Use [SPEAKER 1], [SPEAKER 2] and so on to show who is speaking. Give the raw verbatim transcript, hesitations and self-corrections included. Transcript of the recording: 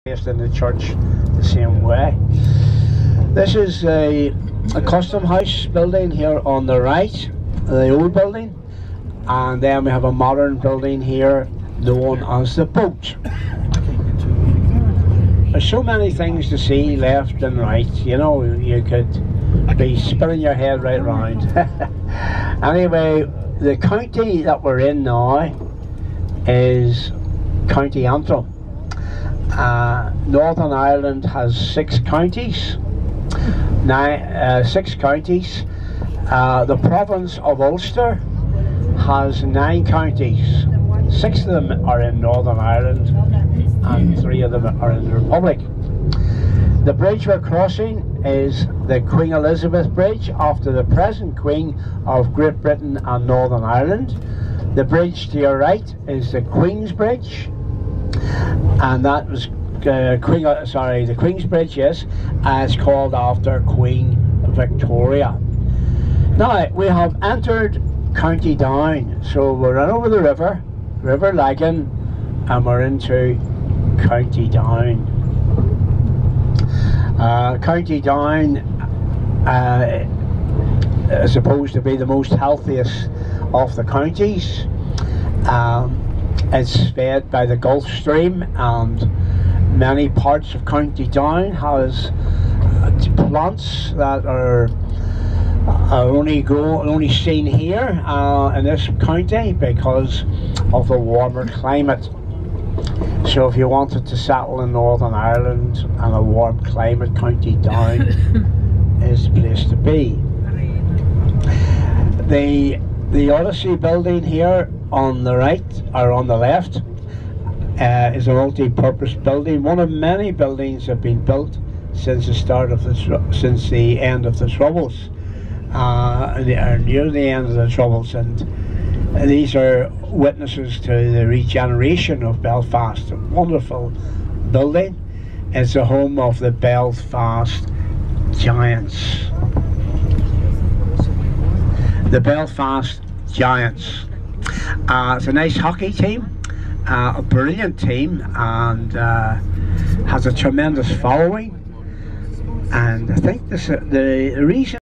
[SPEAKER 1] placed in the church the same way. This is a, a custom house building here on the right, the old building, and then we have a modern building here known as the Boat. There's so many things to see left and right, you know, you could be spinning your head right round. Anyway, the county that we're in now is County Antrim. Uh, Northern Ireland has six counties, nine, uh, six counties. Uh, the province of Ulster has nine counties. Six of them are in Northern Ireland and three of them are in the Republic. The bridge we're crossing is the Queen Elizabeth Bridge, after the present Queen of Great Britain and Northern Ireland. The bridge to your right is the Queen's Bridge, and that was uh, Queen, uh, sorry, the Queen's Bridge, yes, uh, it's called after Queen Victoria. Now, we have entered County Down, so we're run over the river, River Lagan, and we're into County Down. Uh, County Down uh, is supposed to be the most healthiest of the counties. Um, it's fed by the Gulf Stream, and many parts of County Down has plants that are, are only grow, only seen here uh, in this county because of the warmer climate. So if you wanted to settle in Northern Ireland and a warm climate, County Down is the place to be. The the Odyssey building here on the right, or on the left, uh, is a multi-purpose building. One of many buildings that have been built since the start of the since the end of the Troubles, uh, or near the end of the Troubles, and these are witnesses to the regeneration of Belfast. A wonderful building. It's the home of the Belfast Giants. The Belfast Giants. Uh, it's a nice hockey team, uh, a brilliant team, and uh, has a tremendous following. And I think this, uh, the reason